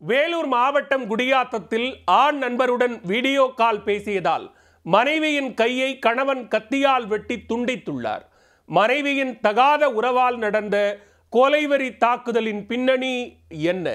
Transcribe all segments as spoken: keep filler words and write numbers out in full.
வேலூர் மாவட்டம் குடியாத்தத்தில் ஆண் நண்பருடன் வீடியோ கால் பேசியதால் மனைவியின் கையை கணவன் கத்தியால் வெட்டி துண்டித்துள்ளார். மனைவியின் தகாத உறவால் நடந்த கொலைவெறி தாக்குதலின் பின்னணி என்ன?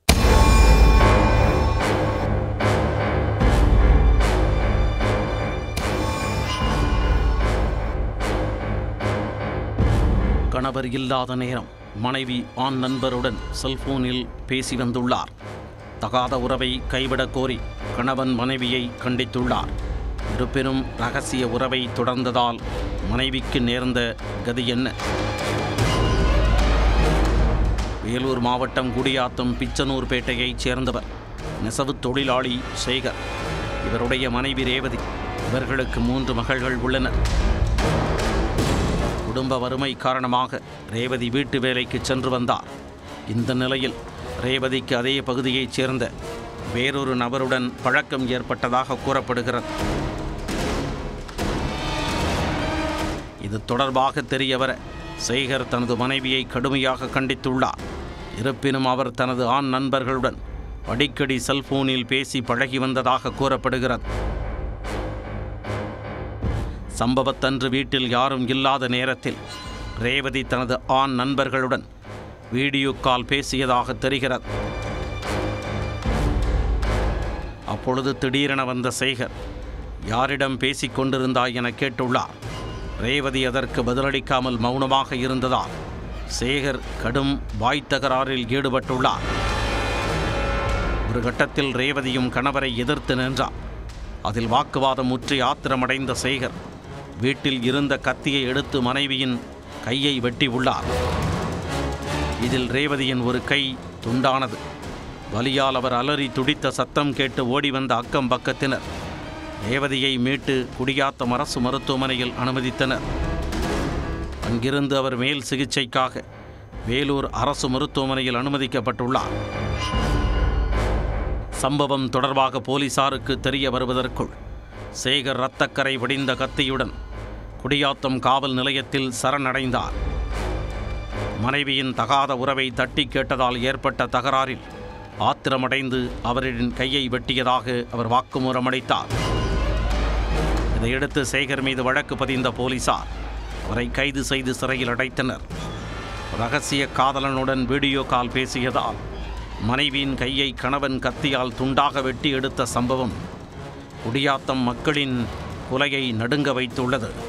கணவர் இல்லாத நேரம் மனைவி ஆண் நண்பருடன் செல்போனில் பேசி வந்துள்ளார். தகாத உறவை கைவிடக் கோரி கணவன் மனைவியை கண்டித்துள்ளார். இருப்பினும் ரகசிய உறவை தொடர்ந்ததால் மனைவிக்கு நேர்ந்த கதி என்ன? வேலூர் மாவட்டம் குடியாத்தம் பிச்சனூர்பேட்டையைச் சேர்ந்தவர் நெசவு தொழிலாளி சேகர். இவருடைய மனைவி ரேவதி. இவர்களுக்கு மூன்று மகள்கள் உள்ளனர். குடும்ப வறுமை காரணமாக ரேவதி வீட்டு வேலைக்கு சென்று வந்தார். இந்த நிலையில் ரேவதிக்கு அதே பகுதியைச் சேர்ந்த வேறொரு நபருடன் பழக்கம் ஏற்பட்டதாக கூறப்படுகிறது. இது தொடர்பாக தெரியவர சேகர் தனது மனைவியை கடுமையாக கண்டித்துள்ளார். இருப்பினும் அவர் தனது ஆண் நண்பர்களுடன் அடிக்கடி செல்போனில் பேசி பழகி வந்ததாக கூறப்படுகிறது. சம்பவத்தன்று வீட்டில் யாரும் இல்லாத நேரத்தில் ரேவதி தனது ஆண் நண்பர்களுடன் வீடியோ கால் பேசியதாக தெரிகிறது. அப்பொழுது திடீரென வந்த சேகர் யாரிடம் பேசிக் கொண்டிருந்தாய் என கேட்டுள்ளார். ரேவதி அதற்கு பதிலளிக்காமல் மௌனமாக இருந்ததால் சேகர் கடும் வாய்த்தகராறில் ஈடுபட்டுள்ளார். ஒரு கட்டத்தில் ரேவதியும் கணவரை எதிர்த்து நின்றார். அதில் வாக்குவாதம் முற்றி ஆத்திரமடைந்த சேகர் வீட்டில் இருந்த கத்தியை எடுத்து மனைவியின் கையை வெட்டி உள்ளார். இதில் ரேவதியின் ஒரு கை துண்டானது. வலியால் அவர் அலறி துடித்த சத்தம் கேட்டு ஓடி வந்த அக்கம் பக்கத்தினர் ரேவதியை மீட்டு குடியாத்தம் அரசு மருத்துவமனையில் அனுமதித்தனர். அங்கிருந்து அவர் மேல் சிகிச்சைக்காக வேலூர் அரசு மருத்துவமனையில் அனுமதிக்கப்பட்டுள்ளார். சம்பவம் தொடர்பாக போலீசாருக்கு தெரிய வருவதற்குள் சேகர் இரத்தக்கரை வடிந்த கத்தியுடன் குடியாத்தம் காவல் நிலையத்தில் சரணடைந்தார். மனைவியின் தகாத உறவை தட்டி கேட்டதால் ஏற்பட்ட தகராறில் ஆத்திரமடைந்து அவரின் கையை வெட்டியதாக அவர் வாக்குமூலம் அளித்தார். இதையடுத்து சேகர் மீது வழக்கு பதிந்த போலீசார் அவரை கைது செய்து சிறையில் அடைத்தனர். ரகசிய காதலனுடன் வீடியோ கால் பேசியதால் மனைவியின் கையை கணவன் கத்தியால் துண்டாக வெட்டி எடுத்த சம்பவம் குடியாத்தம் மக்களின் குலையை நடுங்க வைத்துள்ளது.